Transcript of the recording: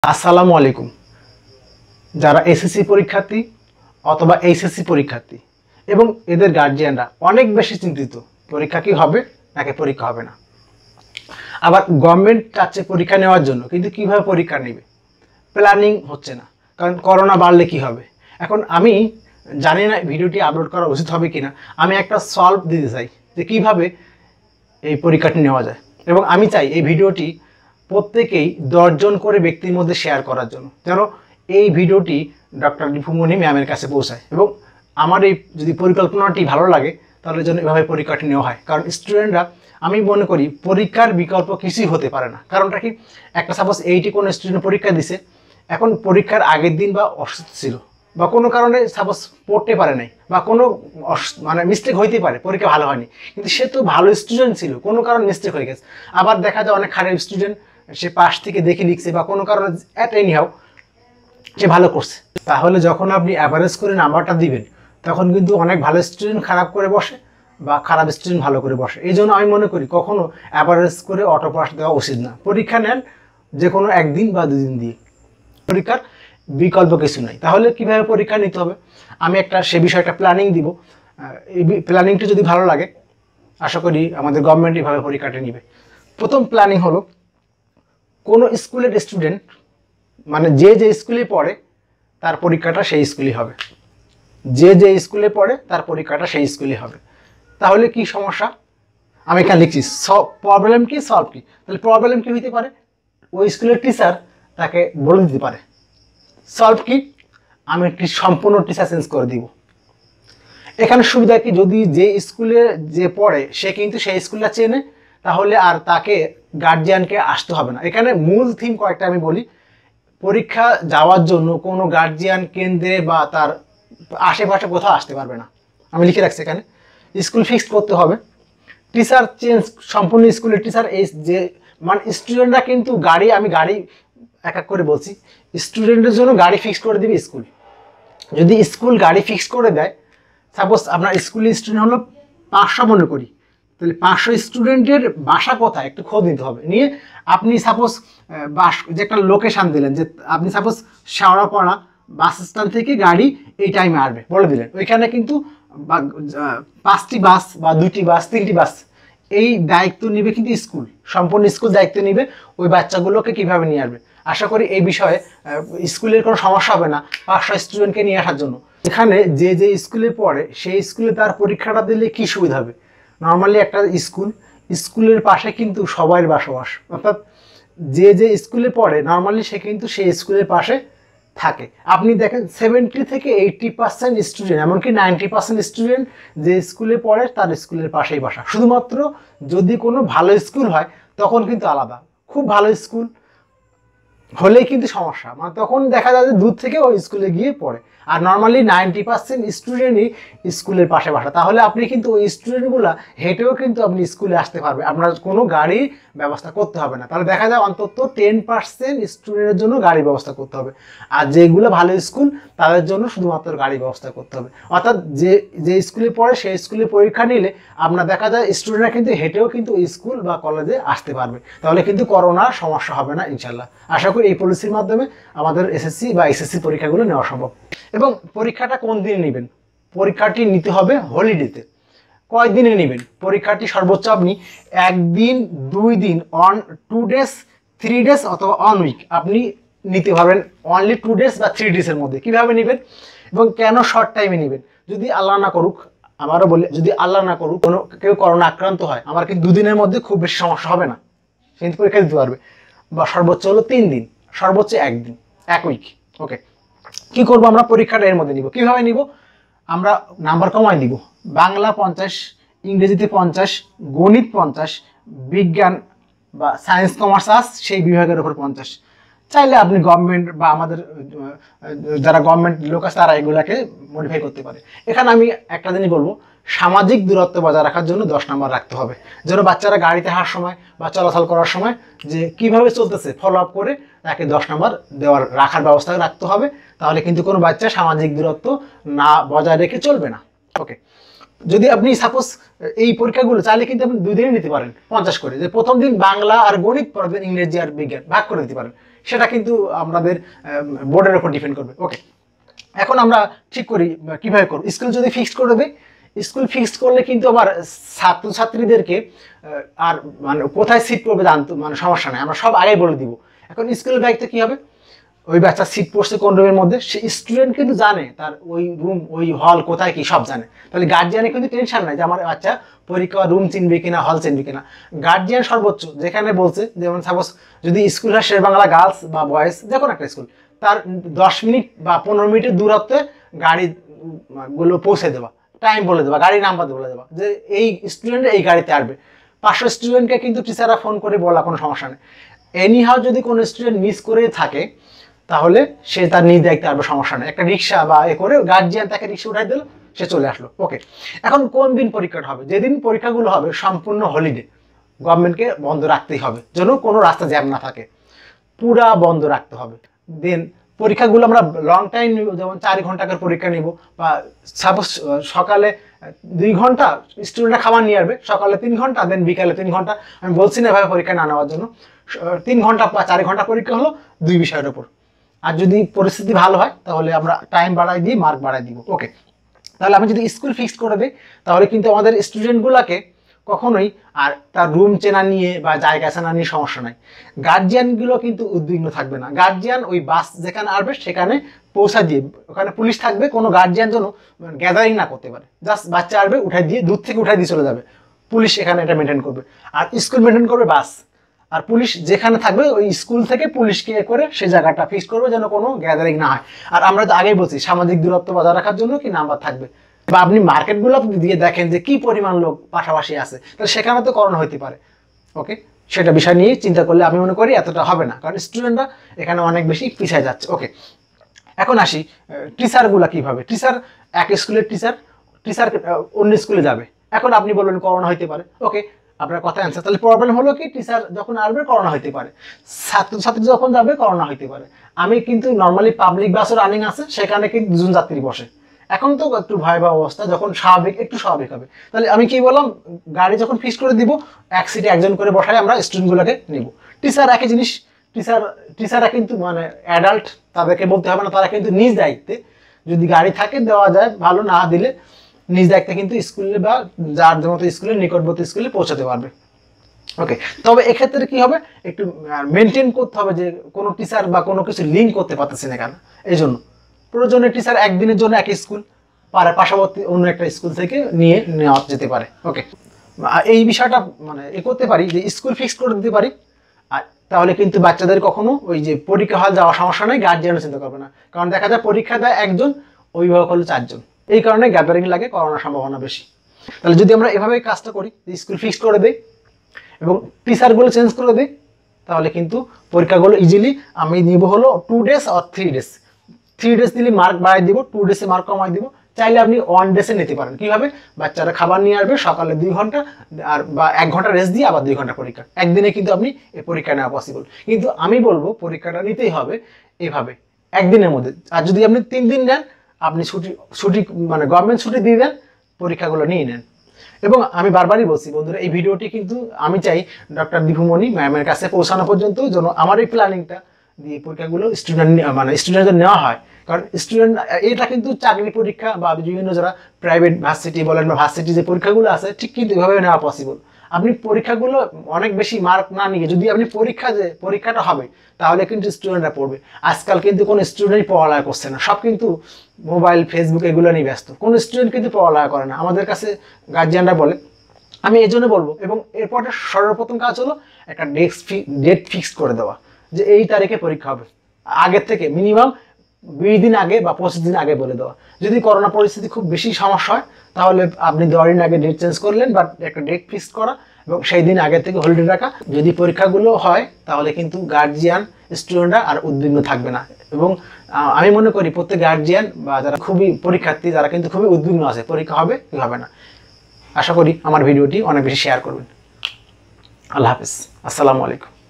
আসসালামু আলাইকুম। যারা এসএসসি পরীক্ষার্থী অথবা এইচএসসি পরীক্ষার্থী এবং এদের গার্জিয়ানরা অনেক বেশি চিন্তিত, পরীক্ষা কি হবে নাকি পরীক্ষা হবে না। আবার গভর্নমেন্ট চাচ্ছে পরীক্ষা নেওয়ার জন্য, কিন্তু কিভাবে পরীক্ষা নেবে প্ল্যানিং হচ্ছে না, কারণ করোনা বাড়লে কি হবে। এখন আমি জানি না ভিডিওটি আপলোড করা উচিত হবে কিনা। আমি একটা সলভ দিতে চাই যে কিভাবে এই পরীক্ষাটি নেওয়া যায়, এবং আমি চাই এই ভিডিওটি প্রত্যেকেই 10 জন করে ব্যক্তির মধ্যে শেয়ার করার জন্য, যেন এই ভিডিওটি ডক্টর রিপুমণি ম্যামের কাছে পৌঁছায়। এবং আমার এই যদি পরিকল্পনাটি ভালো লাগে তাহলে যেন এভাবে পরীক্ষাটি নেওয়া হয়। কারণ স্টুডেন্টরা, আমি মনে করি পরীক্ষার বিকল্প কিছুই হতে পারে না। কারণটা কি, একটা সাপোজ কোনো স্টুডেন্ট পরীক্ষা দিছে, এখন পরীক্ষার আগের দিন বা অসুস্থ ছিল বা কোনো কারণে সাপোজ পড়তে পারে নাই বা কোনো মিস্টেক হইতে পারে, পরীক্ষা ভালো হয়নি, কিন্তু সে তো ভালো স্টুডেন্ট ছিল, কোনো কারণে মিস্টেক হয়ে গেছে। আবার দেখা যায় অনেক খারাপ স্টুডেন্ট, সে পাশ থেকে দেখে লিখছে বা কোনো কারণে এনিহাউ সে ভালো করছে। তাহলে যখন আপনি অ্যাভারেজ করে নাম্বারটা দিবেন, তখন কিন্তু অনেক ভালো স্টুডেন্ট খারাপ করে বসে বা খারাপ স্টুডেন্ট ভালো করে বসে। এই জন্য আমি মনে করি কখনো অ্যাভারেজ করে অটো পাস দেওয়া উচিত না। পরীক্ষা নেন যে কোনো একদিন বা দুদিন দিয়ে, পরীক্ষার বিকল্প কিছু নাই। তাহলে কিভাবে পরীক্ষা নিতে হবে আমি সে বিষয়ে একটা প্ল্যানিং দিব। এই প্ল্যানিংটি যদি ভালো লাগে, আশা করি আমাদের গভর্নমেন্ট এইভাবে পরীক্ষাটা নিবে। প্রথম প্ল্যানিং হলো, কোনো স্কুলের স্টুডেন্ট যে স্কুলে পড়ে তার পরীক্ষাটা সেই স্কুলেই হবে। যে স্কুলে পড়ে তার পরীক্ষাটা সেই স্কুলেই হবে। তাহলে কি সমস্যা, আমি এখানে লিখছি প্রবলেম কি, সলভ কি। তাহলে প্রবলেম কি হইতে পারে, ওই স্কুলের টিচার তাকে বলে দিতে পারে। সলভ কি, আমি সম্পূর্ণ টিচার চেঞ্জ করে দিব। এখানে সুবিধা কি, যদি যে স্কুলে যে পড়ে সে কিন্তু সেই স্কুলটা চেনে, তাহলে আর তাকে গার্জিয়ানকে আসতে হবে না। এখানে মূল থিম কয়েকটা আমি বলি। পরীক্ষা যাওয়ার জন্য কোনো গার্জিয়ান কেন্দ্রে বা তার আশেপাশে কোথাও আসতে পারবে না। আমি লিখে রাখছি এখানে। স্কুল ফিক্সড করতে হবে, টিচার চেঞ্জ, সম্পূর্ণ স্কুলের টিচার। এই যে স্টুডেন্টরা কিন্তু আমি গাড়ি এক এক করে বলছি, স্টুডেন্টের জন্য গাড়ি ফিক্স করে দিবে স্কুল। যদি স্কুল গাড়ি ফিক্স করে দেয়, সাপোজ আপনার স্কুলের স্টুডেন্ট হলো 500 মনে করি, তাহলে 500 স্টুডেন্টের বাসা কোথায় একটু খোঁজ নিতে হবে। নিয়ে আপনি সাপোজ যে একটা লোকেশান দিলেন, যে আপনি সাপোজ শেওড়াপাড়া বাস স্ট্যান্ড থেকে গাড়ি এই টাইমে আসবে বলে দিলেন। ওইখানে কিন্তু 5টি বাস বা 2টি বাস 3টি বাস, এই দায়িত্ব নিবে কিন্তু স্কুল, সম্পূর্ণ স্কুল দায়িত্ব নিবে ওই বাচ্চাগুলোকে কিভাবে নিয়ে আসবে। আশা করি এই বিষয়ে স্কুলের কোনো সমস্যা হবে না 500 স্টুডেন্টকে নিয়ে আসার জন্য। এখানে যে স্কুলে পড়ে সেই স্কুলে তার পরীক্ষাটা দিলে কি সুবিধা হবে। নর্মালি একটা স্কুলের পাশে কিন্তু সবার বসবাস, অর্থাৎ যে স্কুলে পড়ে নর্মালি সে কিন্তু সেই স্কুলের পাশে থাকে। আপনি দেখেন 70 থেকে 80% স্টুডেন্ট, এমনকি 90% স্টুডেন্ট যে স্কুলে পড়ে তার স্কুলের পাশেই বাসা। শুধুমাত্র যদি কোনো ভালো স্কুল হয় তখন কিন্তু আলাদা, খুব ভালো স্কুল হলেই কিন্তু সমস্যা, তখন দেখা যায় যে দূর থেকে ওই স্কুলে গিয়ে পড়ে। আর নর্মালি 90% স্টুডেন্টই স্কুলের পাশে বাসা। তাহলে আপনি কিন্তু ওই স্টুডেন্টগুলা হেঁটেও কিন্তু আপনি স্কুলে আসতে পারবে, আপনার কোনো গাড়ির ব্যবস্থা করতে হবে না। তাহলে দেখা যায় অন্তত 10% স্টুডেন্টের জন্য গাড়ির ব্যবস্থা করতে হবে, আর যেগুলো ভালো স্কুল তাদের জন্য শুধুমাত্র গাড়ির ব্যবস্থা করতে হবে। অর্থাৎ যে স্কুলে পড়ে সেই স্কুলে পরীক্ষা নিলে আপনার দেখা যায় স্টুডেন্টরা কিন্তু হেঁটেও কিন্তু স্কুল বা কলেজে আসতে পারবে। তাহলে কিন্তু করোনার সমস্যা হবে না ইনশাল্লাহ। আশা করি এই পলিসির মাধ্যমে আমাদের এসএসসি বা এইচএসসি পরীক্ষাগুলো নেওয়া সম্ভব। এবং পরীক্ষাটা কোন দিনে নেবেন, পরীক্ষাটি নিতে হবে হলিডেতে। কয় দিনে নেবেন পরীক্ষাটি, সর্বোচ্চ আপনি 1 দিন 2 দিন, 2 days 3 days অথবা 1 week আপনি নিতে পারবেন, অনলি 2 days বা 3 days মধ্যে। কিভাবে নেবেন এবং কেন শর্ট টাইমে নেবেন, যদি আল্লাহ না করুক, আমারও বলি যদি আল্লাহ না করুক কেউ করোনা আক্রান্ত হয়, আমার কিন্তু 2 দিনের মধ্যে খুব বেশি সমস্যা হবে না, কিন্তু পরীক্ষা দিতে পারবে। বা সর্বোচ্চ হলো 3 দিন, সর্বোচ্চ 1 দিন, 1 week। ওকে, কি করব আমরা পরীক্ষাটা এর মধ্যে নিব। কিভাবে নিব, আমরা নাম্বার কমাই দিব। বাংলা 50, ইংরেজিতে 50, গণিত 50, বিজ্ঞান বা সায়েন্স কমার্স আর্টস সেই বিভাগের উপর 50। চাইলে আপনি গভর্নমেন্ট বা আমাদের যারা গভর্নমেন্ট লোক আছে তারা এগুলাকে মডিফাই করতে পারে। এখানে আমি একটা জিনিস বলবো, সামাজিক দূরত্ব বজায় রাখার জন্য 10 নম্বর রাখতে হবে, যেন বাচ্চারা গাড়িতে হাঁটার সময় বা চলাচল করার সময় যে কিভাবে চলতেছে ফলো আপ করে তাকে 10 নম্বর রাখার ব্যবস্থা রাখতে হবে। তাহলে কিন্তু কোনো বাচ্চা সামাজিক দূরত্ব না বজায় রেখে চলবে না। ওকে, যদি আপনি সাপোজ এই পরীক্ষাগুলো চাইলে কিন্তু আপনি 2 দিনে নিতে পারেন 50 করে, যে প্রথম দিন বাংলা আর গণিত, পরের দিন ইংরেজি আর বিজ্ঞান ভাগ করে দিতে পারেন। সেটা কিন্তু আমাদের বোর্ডের উপর ডিপেন্ড করবে। ওকে, এখন আমরা ঠিক করি কীভাবে করব। স্কুল যদি ফিক্সড করে দেয়, স্কুল ফিক্সড করলে কিন্তু আবার ছাত্রছাত্রীদেরকে আর মানে কোথায় সিট পড়বে জানতো মানে সমস্যা নেই, আমরা সব আগেই বলে দিব। এখন স্কুলের দায়িত্ব কী হবে, ওই বাচ্চার সিট পড়ছে কোন রুমের মধ্যে, সে স্টুডেন্ট কিন্তু জানে তার ওই রুম ওই হল কোথায় কি সব জানে। তাহলে গার্জিয়ানের কিন্তু টেনশন নাই যে আমার বাচ্চা পরীক্ষা রুম চিনবে কিনা হল চিনবে কিনা। গার্জিয়ান সর্বোচ্চ যেখানে বলছে, যেমন সাপোজ যদি স্কুল হয় শেরবাংলা গার্লস বা বয়েজ যে কোনো একটা স্কুল, তার 10 মিনিট বা 15 মিনিটের দূরত্বে গাড়িগুলো পৌঁছে দেওয়া, টাইম বলে দেওয়া, গাড়ির নাম্বার বলে দেওয়া যে এই স্টুডেন্ট এই গাড়িতে আসবে। 500 স্টুডেন্টকে কিন্তু টিচাররা ফোন করে বলা কোনো সমস্যা নেই। এনিহাও যদি কোনো স্টুডেন্ট মিস করে থাকে তাহলে সে তার নিজ দায়িত্বে আসবে, সমস্যা নেই। একটা রিক্সা বা এ করে গার্জিয়ান তাকে রিক্সা উঠাই দিল, সে চলে আসলো। ওকে, এখন কোন দিন পরীক্ষাটা হবে? যেদিন পরীক্ষাগুলো হবে সম্পূর্ণ হলিডে, গভর্নমেন্টকে বন্ধ রাখতেই হবে যেন কোনো রাস্তা জ্যাম না থাকে, পুরা বন্ধ রাখতে হবে। দেন পরীক্ষাগুলো আমরা লং টাইম নিব, যেমন 4 ঘন্টা করে পরীক্ষা নিব, বা সাপোজ সকালে 2 ঘন্টা স্টুডেন্টরা খাবার নিয়ে আসবে, সকালে 3 ঘন্টা, দেন বিকালে 3 ঘন্টা। আমি বলছি না এভাবে পরীক্ষা না নেওয়ার জন্য, 3 ঘন্টা বা 4 ঘন্টা পরীক্ষা হলো 2 বিষয়ের ওপর। আর যদি পরিস্থিতি ভালো হয় তাহলে আমরা টাইম বাড়াই দিয়ে মার্ক বাড়াই দিব। ওকে, তাহলে আমি যদি স্কুল ফিক্সড করে দিই তাহলে কিন্তু আমাদের স্টুডেন্টগুলোকে কখনোই আর তার রুম চেনা নিয়ে বা জায়গা চেনা নিয়ে সমস্যা নাই। গার্জিয়ানগুলো কিন্তু উদ্বিগ্ন থাকবে না। গার্জিয়ান ওই বাস যেখানে আসবে সেখানে পৌঁছা দিয়ে, ওখানে পুলিশ থাকবে, কোনো গার্জিয়ান যেন গ্যাদারিং না করতে পারে। জাস্ট বাচ্চা আসবে, উঠাই দিয়ে দূর থেকে উঠাই দিয়ে চলে যাবে, পুলিশ এখানে এটা মেনটেন করবে। আর স্কুল মেনটেন করবে বাস, আর পুলিশ যেখানে থাকবে ওই স্কুল থেকে পুলিশকে করে সেই জায়গাটা ফিক্স করবে যেন কোনো গ্যাদারিং না হয়। আর আমরা তো আগেই বলছি সামাজিক দূরত্ব বজায় রাখার জন্য কি নাম্বার থাকবে। বা আপনি মার্কেটগুলো দিয়ে দেখেন যে কি পরিমাণ লোক পাশাপাশি আছে, তাহলে সেখানে তো করোনা হতে পারে। ওকে, সেটা বিষয় নিয়ে চিন্তা করলে আমি মনে করি এতটা হবে না, কারণ স্টুডেন্টরা এখানে অনেক বেশি পিছিয়ে যাচ্ছে। ওকে, এখন আসি টিচারগুলো কীভাবে। টিচার এক স্কুলের টিচার অন্য স্কুলে যাবে। এখন আপনি বলবেন করোনা হইতে পারে। ওকে, আপনার কথা অ্যান্সার। তাহলে প্রবলেম হলো কি, টিচার যখন আসবে করোনা হইতে পারে, ছাত্রছাত্রী যখন যাবে করোনা হইতে পারে। আমি কিন্তু নর্মালি পাবলিক বাসও রানিং আছে, সেখানে কিন্তু 2 জন যাত্রী বসে। এখন তো একটু ভয়াবহ অবস্থা, যখন একটু স্বাভাবিক হবে। তাহলে আমি কি বললাম, গাড়ি যখন ফিক্স করে দিব, এক সিটে একজন করে বসাই আমরা স্টুডেন্টগুলোকে নিব। টিচার একই জিনিস, টিচাররা কিন্তু মানে অ্যাডাল্ট, তাদেরকে বলতে হবে না, তারা কিন্তু নিজ দায়িত্বে যদি গাড়ি থাকে দেওয়া যায় ভালো, না দিলে নিজ দায়িত্বে কিন্তু স্কুলে বা যার মতো স্কুলের নিকটবর্তী স্কুলে পৌঁছাতে পারবে। ওকে, তবে এক্ষেত্রে কি হবে, একটু মেনটেন করতে হবে যে কোনো টিচার বা কোনো কিছু লিঙ্ক করতে পারতেছে না কেন। এই জন্য প্রয়োজনে টিচার একদিনের জন্য এক স্কুল পারে, পার্শ্ববর্তী অন্য একটা স্কুল থেকে নেওয়া যেতে পারে। ওকে, এই বিষয়টা মানে এ করতে পারি যে স্কুল ফিক্স করে দিতে পারি। আর তাহলে কিন্তু বাচ্চাদের কখনো ওই যে পরীক্ষা হল যাওয়ার সমস্যা নেই, গার্জিয়ানও চিন্তা করবে না। কারণ দেখা যায় পরীক্ষা দেয় একজন, অভিভাবক হলো 4 জন। এই কারণে গ্যাদারিং লাগে, করোনার সম্ভাবনা বেশি। তাহলে যদি আমরা এভাবে কাজটা করি, স্কুল ফিক্স করে দিই এবং টিচারগুলো চেঞ্জ করে দিই, তাহলে কিন্তু পরীক্ষাগুলো ইজিলি আমি নিব হলো 2 ডেজ আর 3 ডেজ। 3 ডেজ দিলে মার্ক বাড়াই দিব, 2 ডেজে মার্ক কমাই দিব। চাইলে আপনি 1 ডেজে নিতে পারেন। কীভাবে, বাচ্চারা খাবার নিয়ে আসবে, সকালে 2 ঘন্টা আর বা 1 ঘন্টা রেস্ট দিয়ে আবার 2 ঘন্টা পরীক্ষা। একদিনে কিন্তু আপনি এই পরীক্ষা নেওয়া পসিবল। কিন্তু আমি বলবো পরীক্ষাটা নিতেই হবে এভাবে একদিনের মধ্যে। আর যদি আপনি 3 দিন নেন, আপনি ছুটি মানে গভর্নমেন্ট ছুটি দিয়ে দেন, পরীক্ষাগুলো নিয়ে নেন। এবং আমি বারবারই বলছি বন্ধুরা, এই ভিডিওটি কিন্তু আমি চাই ডক্টর দীপুমণি ম্যামের কাছে পৌঁছানো পর্যন্ত যেন আমার এই প্ল্যানিংটা দিয়ে পরীক্ষাগুলো স্টুডেন্টদের নেওয়া হয়। কারণ স্টুডেন্ট এটা কিন্তু চাকরি পরীক্ষা বা বিভিন্ন যারা প্রাইভেট ভার্সিটি বলেন বা ভার্সিটি যে পরীক্ষাগুলো আছে, ঠিক কিন্তু এভাবে নেওয়া পসিবল। আপনি পরীক্ষাগুলো অনেক বেশি মার্ক না নিয়ে যদি আপনি পরীক্ষাটা হবে, তাহলে কিন্তু স্টুডেন্টরা পড়বে। আজকাল কিন্তু কোনো স্টুডেন্টই পড়ালেখা করছে না, সব কিন্তু মোবাইল ফেসবুক এগুলো নিয়ে ব্যস্ত। কোনো স্টুডেন্ট কিন্তু পড়ালেখা করে না, আমাদের কাছে গার্জিয়ানরা বলে। আমি এই জন্য বলবো, এবং এরপরে সর্বপ্রথম কাজ হলো একটা ডেট ফিক্সড করে দেওয়া যে এই তারিখে পরীক্ষা হবে। আগের থেকে মিনিমাম 20 দিন আগে বা 25 দিন আগে বলে দেওয়া। যদি করোনা পরিস্থিতি খুব বেশি সমস্যা হয় তাহলে আপনি 10 দিন আগে ডেট চেঞ্জ করলেন, বা একটা ডেট ফিক্সড করা এবং সেই দিন আগে থেকে হলিডে রাখা। যদি পরীক্ষাগুলো হয় তাহলে কিন্তু গার্জিয়ান স্টুডেন্টরা আর উদ্বিগ্ন থাকবে না। এবং আমি মনে করি প্রত্যেক গার্জিয়ান বা যারা খুবই পরীক্ষার্থী, যারা কিন্তু খুবই উদ্বিগ্ন আছে পরীক্ষা হবে কি হবে না। আশা করি আমার ভিডিওটি অনেক বেশি শেয়ার করবেন। আল্লাহ হাফেজ, আসসালামু আলাইকুম।